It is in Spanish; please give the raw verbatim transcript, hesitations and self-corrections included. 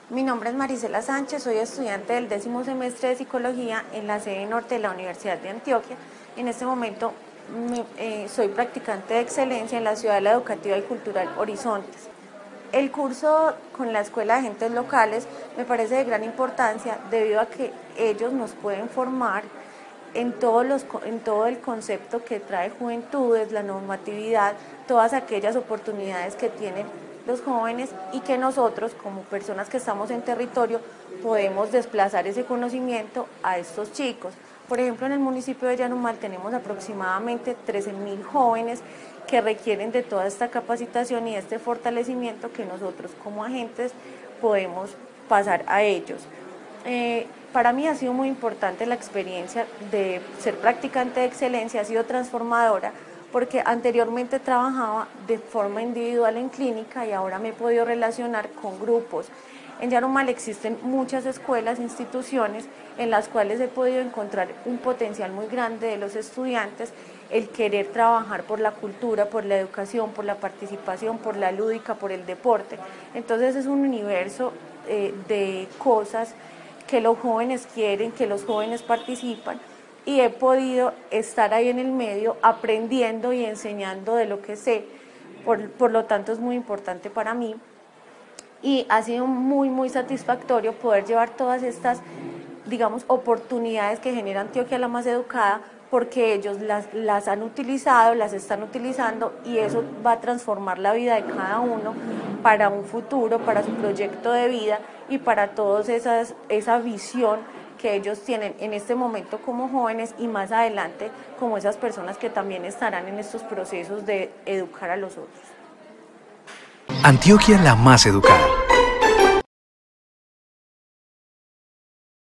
Mi nombre es Marisela Sánchez, soy estudiante del décimo semestre de Psicología en la sede norte de la Universidad de Antioquia. En este momento me, eh, soy practicante de excelencia en la Ciudadela Educativa y Cultural Horizontes. El curso con la Escuela de Agentes Locales me parece de gran importancia debido a que ellos nos pueden formar en, todos los, en todo el concepto que trae Juventudes, la normatividad, todas aquellas oportunidades que tienen los jóvenes y que nosotros, como personas que estamos en territorio, podemos desplazar ese conocimiento a estos chicos. Por ejemplo, en el municipio de Yanumal tenemos aproximadamente trece mil jóvenes que requieren de toda esta capacitación y este fortalecimiento que nosotros como agentes podemos pasar a ellos. Eh, para mí ha sido muy importante la experiencia de ser practicante de excelencia, ha sido transformadora, porque anteriormente trabajaba de forma individual en clínica y ahora me he podido relacionar con grupos. En Yarumal existen muchas escuelas, instituciones en las cuales he podido encontrar un potencial muy grande de los estudiantes, el querer trabajar por la cultura, por la educación, por la participación, por la lúdica, por el deporte. Entonces es un universo eh, de cosas que los jóvenes quieren, que los jóvenes participan, y he podido estar ahí en el medio aprendiendo y enseñando de lo que sé, por, por lo tanto es muy importante para mí y ha sido muy muy satisfactorio poder llevar todas estas, digamos, oportunidades que genera Antioquia la Más Educada, porque ellos las, las han utilizado, las están utilizando y eso va a transformar la vida de cada uno para un futuro, para su proyecto de vida y para todos esas, esa visión que ellos tienen en este momento como jóvenes y más adelante como esas personas que también estarán en estos procesos de educar a los otros. Antioquia la Más Educada.